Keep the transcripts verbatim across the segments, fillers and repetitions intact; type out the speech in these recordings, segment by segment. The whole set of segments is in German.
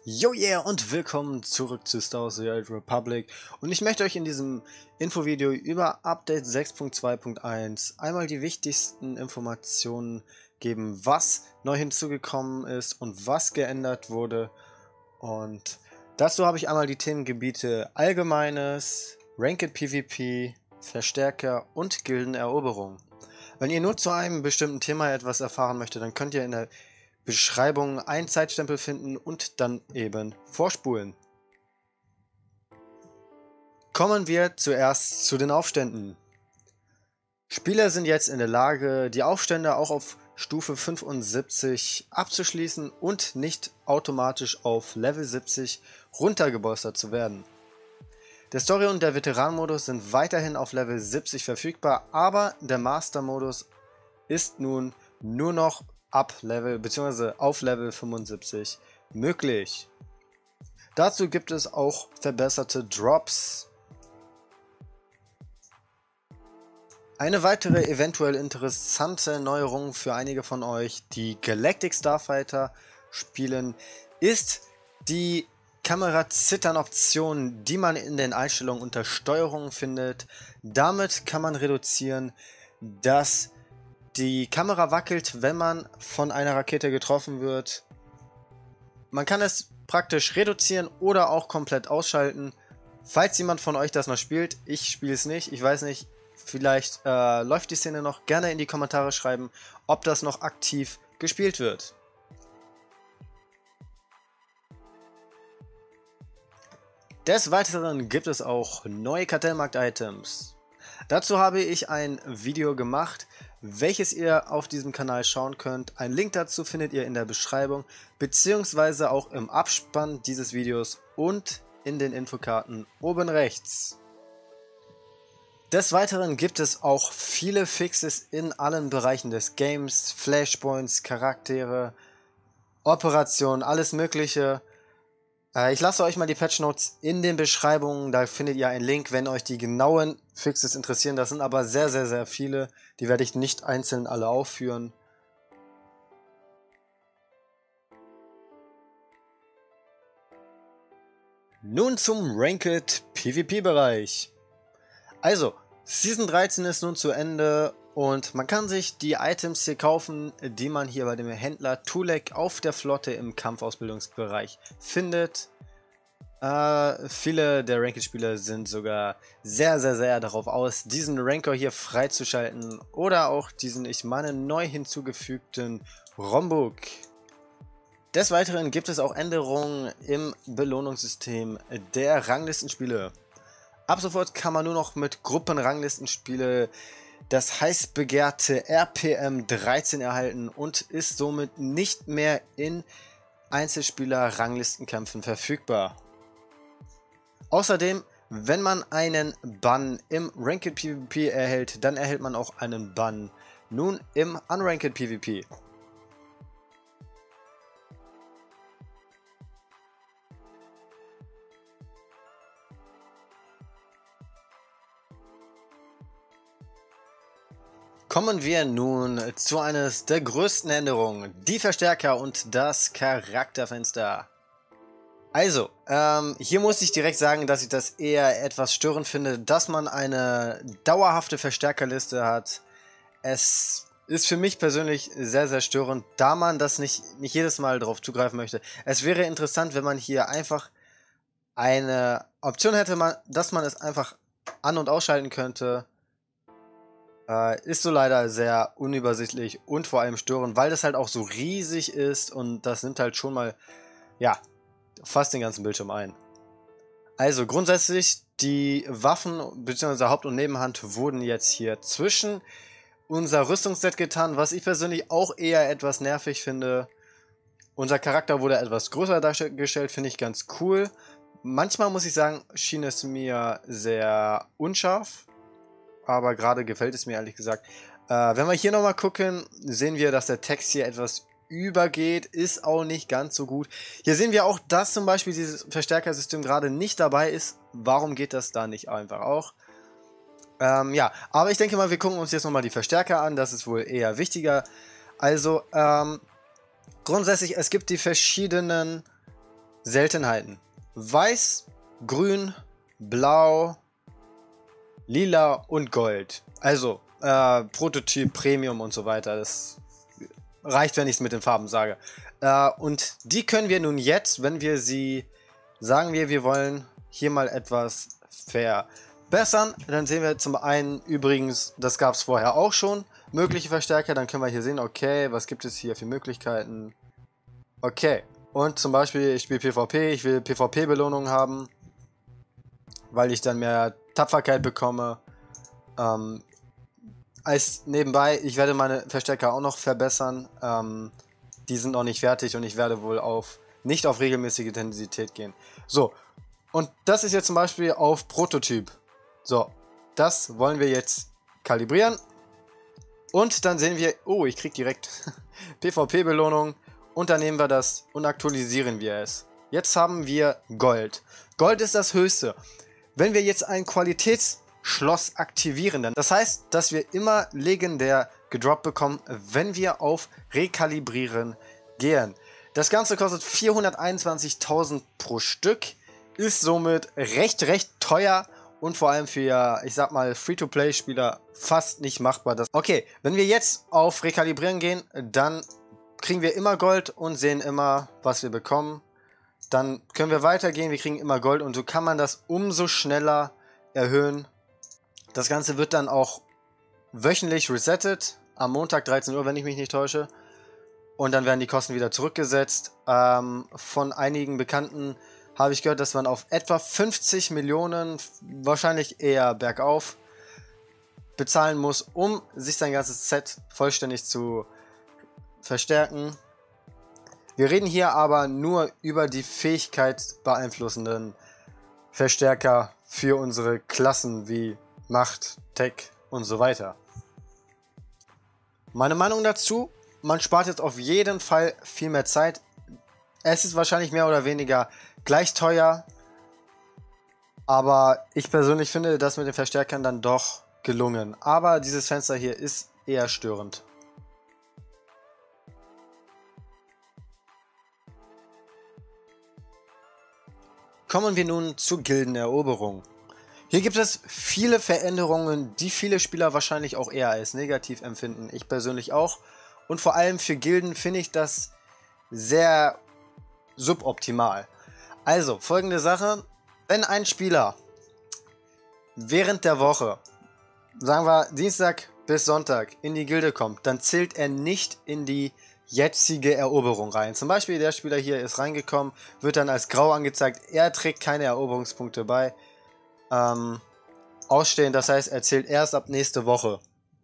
Yo yeah und willkommen zurück zu Star Wars: The Old Republic, und ich möchte euch in diesem Infovideo über Update sechs Punkt zwei Punkt eins einmal die wichtigsten Informationen geben, was neu hinzugekommen ist und was geändert wurde. Und dazu habe ich einmal die Themengebiete Allgemeines, Ranked PvP, Verstärker und Gildeneroberung. Wenn ihr nur zu einem bestimmten Thema etwas erfahren möchtet, dann könnt ihr in der Beschreibung einen Zeitstempel finden und dann eben vorspulen. Kommen wir zuerst zu den Aufständen. Spieler sind jetzt in der Lage, die Aufstände auch auf Stufe fünfundsiebzig abzuschließen und nicht automatisch auf Level siebzig runtergebolstert zu werden. Der Story- und der Veteran-Modus sind weiterhin auf Level siebzig verfügbar, aber der Master-Modus ist nun nur noch ab Level bzw. auf Level fünfundsiebzig möglich. Dazu gibt es auch verbesserte Drops. Eine weitere eventuell interessante Neuerung für einige von euch, die Galactic Starfighter spielen, ist die Kamera-Zittern-Option, die man in den Einstellungen unter Steuerung findet. Damit kann man reduzieren, dass die Kamera wackelt, wenn man von einer Rakete getroffen wird. Man kann es praktisch reduzieren oder auch komplett ausschalten. Falls jemand von euch das noch spielt, ich spiele es nicht, ich weiß nicht, vielleicht äh, läuft die Szene noch, gerne in die Kommentare schreiben, ob das noch aktiv gespielt wird. Des Weiteren gibt es auch neue Kartellmarkt-Items. Dazu habe ich ein Video gemacht, welches ihr auf diesem Kanal schauen könnt. Ein Link dazu findet ihr in der Beschreibung, beziehungsweise auch im Abspann dieses Videos und in den Infokarten oben rechts. Des Weiteren gibt es auch viele Fixes in allen Bereichen des Games, Flashpoints, Charaktere, Operationen, alles mögliche. Ich lasse euch mal die Patch Notes in den Beschreibungen, da findet ihr einen Link, wenn euch die genauen Fixes interessieren. Das sind aber sehr, sehr, sehr viele. Die werde ich nicht einzeln alle aufführen. Nun zum Ranked PvP-Bereich. Also, Season dreizehn ist nun zu Ende und man kann sich die Items hier kaufen, die man hier bei dem Händler Tulek auf der Flotte im Kampfausbildungsbereich findet. Äh, viele der Ranked-Spieler sind sogar sehr, sehr, sehr darauf aus, diesen Ranker hier freizuschalten oder auch diesen, ich meine, neu hinzugefügten Rombuk. Des Weiteren gibt es auch Änderungen im Belohnungssystem der Ranglistenspiele. Ab sofort kann man nur noch mit Gruppenranglistenspiele das heiß begehrte R P M dreizehn erhalten und ist somit nicht mehr in Einzelspieler-Ranglistenkämpfen verfügbar. Außerdem, wenn man einen Bann im Ranked PvP erhält, dann erhält man auch einen Bann nun im Unranked PvP. Kommen wir nun zu eines der größten Änderungen, die Verstärker und das Charakterfenster. Also, ähm, hier muss ich direkt sagen, dass ich das eher etwas störend finde, dass man eine dauerhafte Verstärkerliste hat. Es ist für mich persönlich sehr, sehr störend, da man das nicht, nicht jedes Mal darauf zugreifen möchte. Es wäre interessant, wenn man hier einfach eine Option hätte, dass man es einfach an- und ausschalten könnte. Äh, ist so leider sehr unübersichtlich und vor allem störend, weil das halt auch so riesig ist und das nimmt halt schon mal, ja, fast den ganzen Bildschirm ein. Also grundsätzlich, die Waffen bzw. Haupt- und Nebenhand wurden jetzt hier zwischen unser Rüstungsset getan, was ich persönlich auch eher etwas nervig finde. Unser Charakter wurde etwas größer dargestellt, finde ich ganz cool. Manchmal muss ich sagen, schien es mir sehr unscharf, aber gerade gefällt es mir ehrlich gesagt. Äh, wenn wir hier nochmal gucken, sehen wir, dass der Text hier etwas übergeht, ist auch nicht ganz so gut. Hier sehen wir auch, dass zum Beispiel dieses Verstärkersystem gerade nicht dabei ist. Warum geht das da nicht einfach auch? Ähm, ja, aber ich denke mal, wir gucken uns jetzt nochmal die Verstärker an. Das ist wohl eher wichtiger. Also, ähm, grundsätzlich, es gibt die verschiedenen Seltenheiten. Weiß, Grün, Blau, Lila und Gold. Also äh, Prototyp, Premium und so weiter. Das reicht, wenn ich es mit den Farben sage. Äh, und die können wir nun jetzt, wenn wir sie, sagen wir, wir wollen hier mal etwas verbessern. Dann sehen wir zum einen übrigens, das gab es vorher auch schon, mögliche Verstärker. Dann können wir hier sehen, okay, was gibt es hier für Möglichkeiten. Okay, und zum Beispiel, ich spiele PvP, ich will PvP-Belohnung haben, weil ich dann mehr Tapferkeit bekomme. Ähm, als nebenbei, ich werde meine Verstärker auch noch verbessern. Ähm, die sind noch nicht fertig und ich werde wohl auf nicht auf regelmäßige Intensität gehen. So, und das ist jetzt zum Beispiel auf Prototyp. So, das wollen wir jetzt kalibrieren. Und dann sehen wir, oh, ich kriege direkt PvP-Belohnung. Und dann nehmen wir das und aktualisieren wir es. Jetzt haben wir Gold. Gold ist das höchste. Wenn wir jetzt ein Qualitätsschloss aktivieren, dann das heißt, dass wir immer legendär gedroppt bekommen, wenn wir auf Rekalibrieren gehen. Das Ganze kostet vierhunderteinundzwanzigtausend pro Stück, ist somit recht, recht teuer und vor allem für, ich sag mal, Free-to-Play-Spieler fast nicht machbar. Das okay, wenn wir jetzt auf Rekalibrieren gehen, dann kriegen wir immer Gold und sehen immer, was wir bekommen. Dann können wir weitergehen, wir kriegen immer Gold und so kann man das umso schneller erhöhen. Das Ganze wird dann auch wöchentlich resettet, am Montag dreizehn Uhr, wenn ich mich nicht täusche. Und dann werden die Kosten wieder zurückgesetzt. Ähm, von einigen Bekannten habe ich gehört, dass man auf etwa fünfzig Millionen, wahrscheinlich eher bergauf, bezahlen muss, um sich sein ganzes Set vollständig zu verstärken. Wir reden hier aber nur über die fähigkeitsbeeinflussenden Verstärker für unsere Klassen wie Macht, Tech und so weiter. Meine Meinung dazu, man spart jetzt auf jeden Fall viel mehr Zeit. Es ist wahrscheinlich mehr oder weniger gleich teuer, aber ich persönlich finde das mit den Verstärkern dann doch gelungen. Aber dieses Fenster hier ist eher störend. Kommen wir nun zur Gildeneroberung. Hier gibt es viele Veränderungen, die viele Spieler wahrscheinlich auch eher als negativ empfinden. Ich persönlich auch. Und vor allem für Gilden finde ich das sehr suboptimal. Also, folgende Sache. Wenn ein Spieler während der Woche, sagen wir Dienstag bis Sonntag, in die Gilde kommt, dann zählt er nicht in die jetzige Eroberung rein. Zum Beispiel der Spieler hier ist reingekommen, wird dann als grau angezeigt, er trägt keine Eroberungspunkte bei. Ähm, ausstehen, das heißt, er zählt erst ab nächste Woche.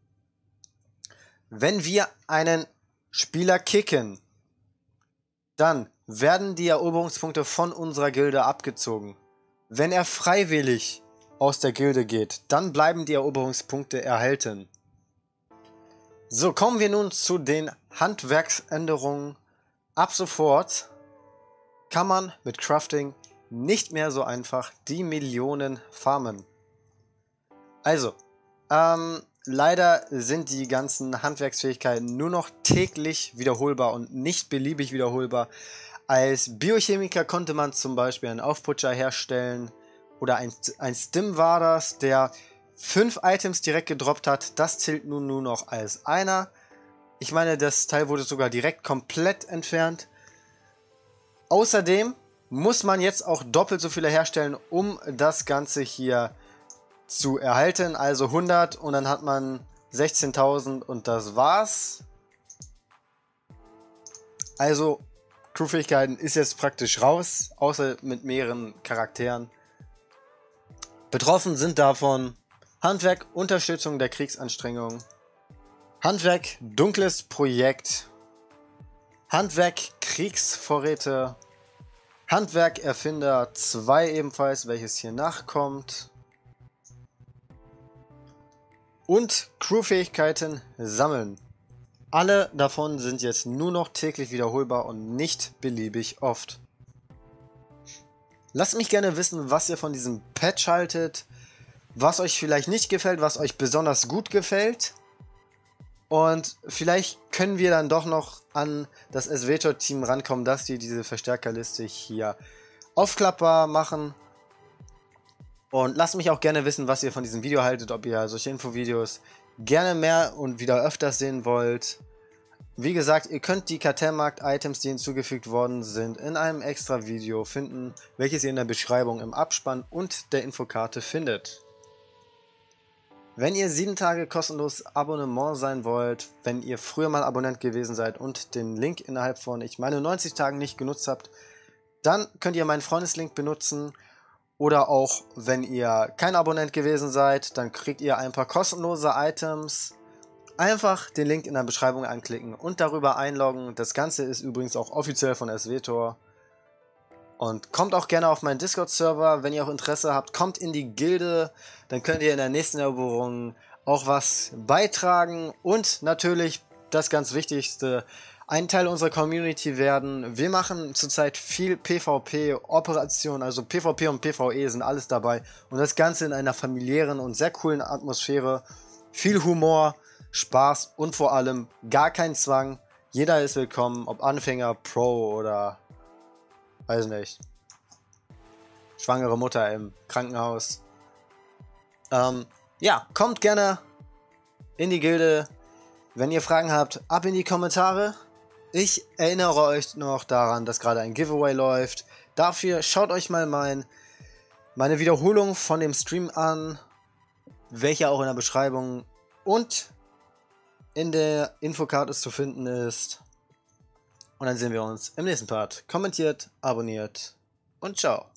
Wenn wir einen Spieler kicken, dann werden die Eroberungspunkte von unserer Gilde abgezogen. Wenn er freiwillig aus der Gilde geht, dann bleiben die Eroberungspunkte erhalten. So, kommen wir nun zu den Handwerksänderungen. Ab sofort kann man mit Crafting nicht mehr so einfach die Millionen farmen. Also, ähm, leider sind die ganzen Handwerksfähigkeiten nur noch täglich wiederholbar und nicht beliebig wiederholbar. Als Biochemiker konnte man zum Beispiel einen Aufputscher herstellen oder ein, ein Stim war das, der fünf Items direkt gedroppt hat. Das zählt nun nur noch als einer. Ich meine, das Teil wurde sogar direkt komplett entfernt. Außerdem muss man jetzt auch doppelt so viele herstellen, um das Ganze hier zu erhalten. Also hundert und dann hat man sechzehntausend und das war's. Also Crewfähigkeiten ist jetzt praktisch raus, außer mit mehreren Charakteren. Betroffen sind davon Handwerk, Unterstützung der Kriegsanstrengungen, Handwerk, dunkles Projekt, Handwerk, Kriegsvorräte, Handwerk, Erfinder zwei ebenfalls, welches hier nachkommt, und Crewfähigkeiten sammeln. Alle davon sind jetzt nur noch täglich wiederholbar und nicht beliebig oft. Lasst mich gerne wissen, was ihr von diesem Patch haltet, was euch vielleicht nicht gefällt, was euch besonders gut gefällt. Und vielleicht können wir dann doch noch an das SWTOR-Team rankommen, dass die diese Verstärkerliste hier aufklappbar machen. Und lasst mich auch gerne wissen, was ihr von diesem Video haltet, ob ihr solche Infovideos gerne mehr und wieder öfters sehen wollt. Wie gesagt, ihr könnt die Kartellmarkt-Items, die hinzugefügt worden sind, in einem extra Video finden, welches ihr in der Beschreibung im Abspann und der Infokarte findet. Wenn ihr sieben Tage kostenlos Abonnement sein wollt, wenn ihr früher mal Abonnent gewesen seid und den Link innerhalb von, ich meine, neunzig Tagen nicht genutzt habt, dann könnt ihr meinen Freundeslink benutzen. Oder auch, wenn ihr kein Abonnent gewesen seid, dann kriegt ihr ein paar kostenlose Items. Einfach den Link in der Beschreibung anklicken und darüber einloggen. Das Ganze ist übrigens auch offiziell von SWTOR. Und kommt auch gerne auf meinen Discord-Server, wenn ihr auch Interesse habt. Kommt in die Gilde, dann könnt ihr in der nächsten Eroberung auch was beitragen. Und natürlich, das ganz Wichtigste, ein Teil unserer Community werden. Wir machen zurzeit viel PvP-Operationen, also PvP und PvE sind alles dabei. Und das Ganze in einer familiären und sehr coolen Atmosphäre. Viel Humor, Spaß und vor allem gar kein Zwang. Jeder ist willkommen, ob Anfänger, Pro oder, weiß nicht, schwangere Mutter im Krankenhaus. Ähm, ja, kommt gerne in die Gilde. Wenn ihr Fragen habt, ab in die Kommentare. Ich erinnere euch noch daran, dass gerade ein Giveaway läuft. Dafür schaut euch mal mein, meine Wiederholung von dem Stream an, welche auch in der Beschreibung und in der Infokarte zu finden ist. Und dann sehen wir uns im nächsten Part. Kommentiert, abonniert und ciao.